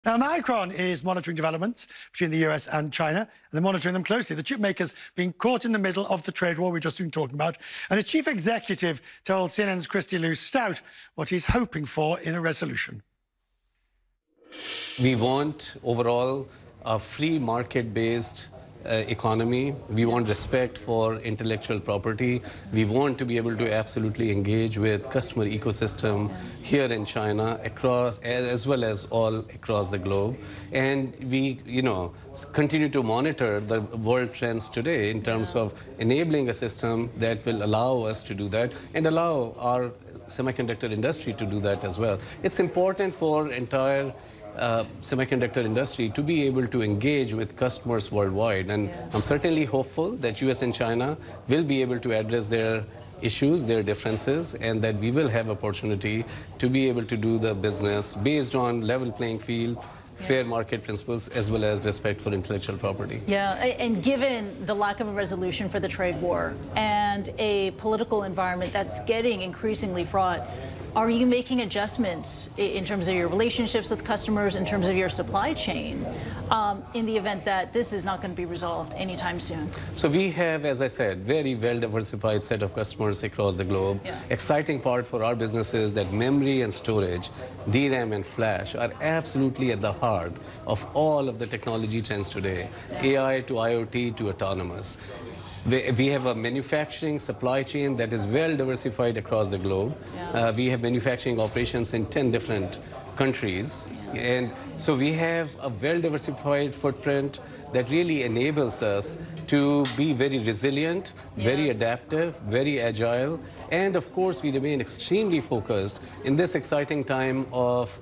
Now, Micron is monitoring developments between the US and China, and they're monitoring them closely. The chipmakers being caught in the middle of the trade war we've just been talking about, and a chief executive told CNN's Kristie Stout what he's hoping for in a resolution. We want overall a free market-based economy. We want respect for intellectual property. We want to be able to absolutely engage with customer ecosystem here in China, across as well as all across the globe. And we, continue to monitor the world trends today in terms of enabling a system that will allow us to do that and allow our semiconductor industry to do that as well. It's important for entire semiconductor industry to be able to engage with customers worldwide, and I'm certainly hopeful that U.S. and China will be able to address their issues, their differences, and that we will have opportunity to be able to do the business based on level playing field, fair market principles, as well as respect for intellectual property. Yeah, and given the lack of a resolution for the trade war and a political environment that's getting increasingly fraught, are you making adjustments in terms of your relationships with customers, in terms of your supply chain, in the event that this is not going to be resolved anytime soon? So we have, as I said, very well-diversified set of customers across the globe. Yeah. Exciting part for our business is that memory and storage, DRAM and flash, are absolutely at the heart of all of the technology trends today, AI to IoT to autonomous. We have a manufacturing supply chain that is well diversified across the globe. We have manufacturing operations in 10 different countries. And so we have a well diversified footprint that really enables us to be very resilient, very adaptive, very agile. And of course, we remain extremely focused in this exciting time of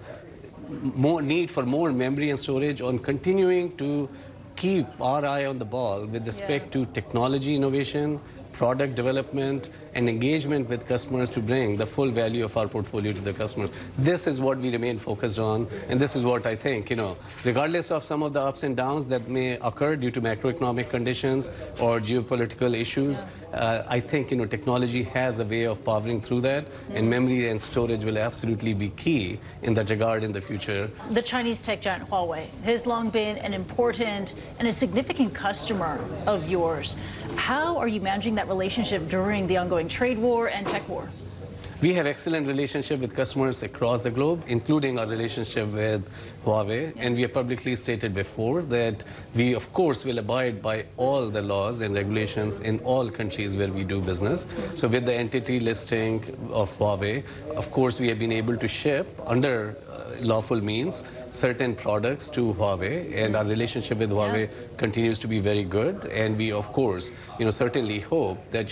more need for more memory and storage on continuing to keep our eye on the ball with respect to technology innovation, product development, and engagement with customers to bring the full value of our portfolio to the customers. This is what we remain focused on, and this is what I think, regardless of some of the ups and downs that may occur due to macroeconomic conditions or geopolitical issues, I think, technology has a way of powering through that, and memory and storage will absolutely be key in that regard in the future. The Chinese tech giant Huawei has long been an important and a significant customer of yours. How are you managing that relationship during the ongoing trade war and tech war? We have excellent relationship with customers across the globe, including our relationship with Huawei. And we have publicly stated before that we, of course, will abide by all the laws and regulations in all countries where we do business. So with the entity listing of Huawei, of course, we have been able to ship under lawful means certain products to Huawei, and our relationship with Huawei continues to be very good. And we, of course, certainly hope that,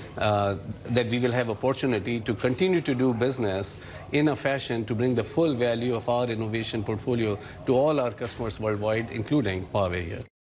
that we will have opportunity to continue to do business in a fashion to bring the full value of our innovation portfolio to all our customers worldwide, including Huawei here.